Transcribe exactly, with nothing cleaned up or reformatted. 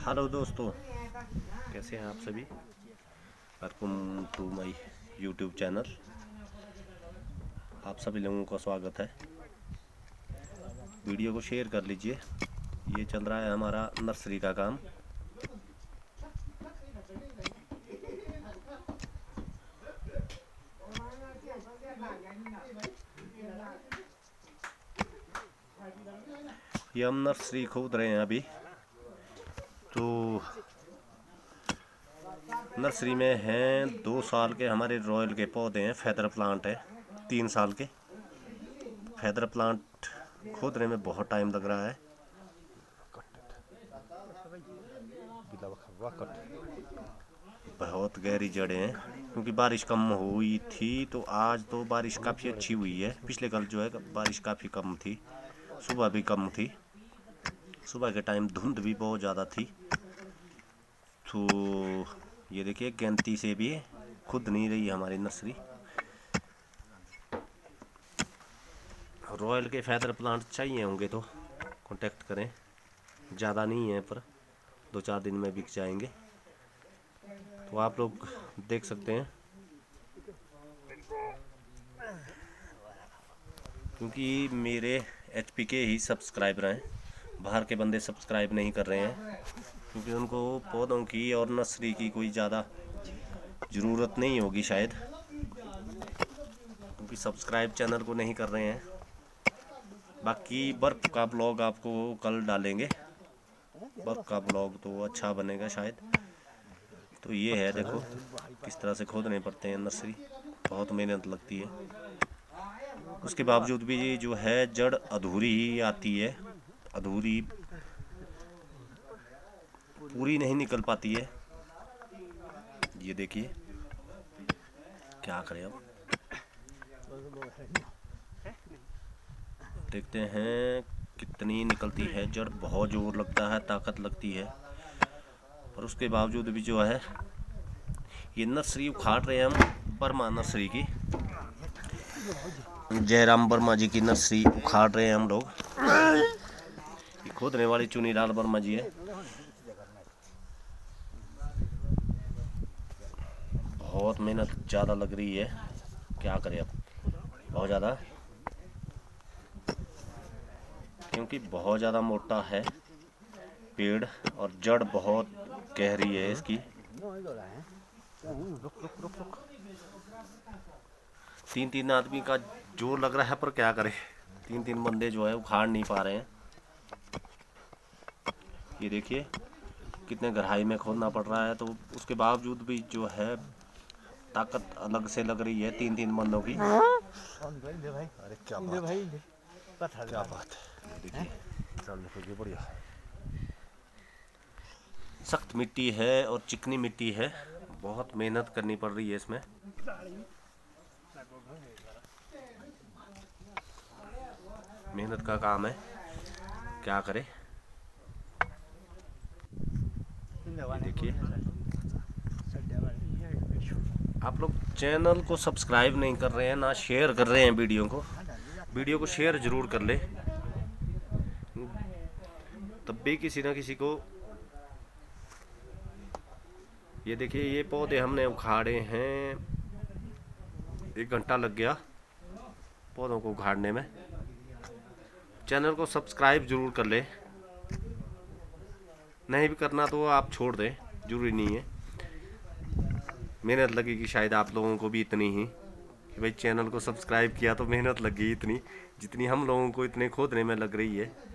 Hello दोस्तों, कैसे हैं आप सभी। Welcome to my YouTube channel. आप सभी लोगों का स्वागत है। वीडियो को शेयर कर लीजिए। ये चल रहा है हमारा नर्सरी का काम। ये हम नर्सरी खोद रहे हैं अभी। तो नर्सरी में हैं दो साल के हमारे रॉयल के पौधे हैं। फेदर प्लांट है तीन साल के। फेदर प्लांट खोदने में बहुत टाइम लग रहा है। बहुत गहरी जड़ें हैं क्योंकि बारिश कम हुई थी। तो आज तो बारिश काफ़ी अच्छी हुई है। पिछले कल जो है बारिश काफ़ी कम थी, सुबह भी कम थी। सुबह के टाइम धुंध भी बहुत ज़्यादा थी। तो ये देखिए गैंती से भी खुद नहीं रही हमारी नर्सरी। रॉयल के फेदर प्लांट चाहिए होंगे तो कांटेक्ट करें। ज़्यादा नहीं है पर दो चार दिन में बिक जाएंगे। तो आप लोग देख सकते हैं क्योंकि मेरे एच पी के ही सब्सक्राइबर हैं। बाहर के बंदे सब्सक्राइब नहीं कर रहे हैं क्योंकि उनको पौधों की और नर्सरी की कोई ज़्यादा ज़रूरत नहीं होगी शायद, क्योंकि सब्सक्राइब चैनल को नहीं कर रहे हैं। बाकी बर्फ़ का ब्लॉग आपको कल डालेंगे। बर्फ़ का ब्लॉग तो अच्छा बनेगा शायद। तो ये है, देखो किस तरह से खोदने पड़ते हैं नर्सरी। बहुत मेहनत लगती है। उसके बावजूद भी ये जो है जड़ अधूरी ही आती है, अधूरी पूरी नहीं निकल पाती है। ये देखिए क्या करें अब, देखते हैं कितनी निकलती है जड़। बहुत जोर लगता है, ताकत लगती है, पर उसके बावजूद भी जो है ये नर्सरी उखाड़ रहे हैं हम। वर्मा नर्सरी की, जयराम वर्मा जी की नर्सरी उखाड़ रहे हैं हम लोग। ये खोदने वाली चुनीलाल वर्मा जी है। बहुत मेहनत ज़्यादा लग रही है, क्या करें अब, बहुत ज़्यादा, क्योंकि बहुत ज़्यादा मोटा है पेड़ और जड़ बहुत गहरी है इसकी। तीन तीन आदमी का जोर लग रहा है, पर क्या करें, तीन तीन बंदे जो है उखाड़ नहीं पा रहे हैं। ये देखिए कितने गहराई में खोदना पड़ रहा है। तो उसके बावजूद भी जो है ताकत अलग से लग रही है तीन तीन बंदों की। अरे क्या बात है, क्या बात है। देखिए बढ़िया सख्त मिट्टी है और चिकनी मिट्टी है। बहुत मेहनत करनी पड़ रही है इसमें। मेहनत का काम है, क्या करें। देखिए आप लोग चैनल को सब्सक्राइब नहीं कर रहे हैं, ना शेयर कर रहे हैं वीडियो को। वीडियो को शेयर जरूर कर ले, तब भी किसी ना किसी को। ये देखिए ये पौधे हमने उखाड़े हैं, एक घंटा लग गया पौधों को उखाड़ने में। चैनल को सब्सक्राइब जरूर कर ले, नहीं भी करना तो आप छोड़ दें, जरूरी नहीं है। मेहनत लगेगी शायद आप लोगों को भी इतनी ही कि भाई चैनल को सब्सक्राइब किया तो मेहनत लगी इतनी, जितनी हम लोगों को इतने खोदने में लग रही है।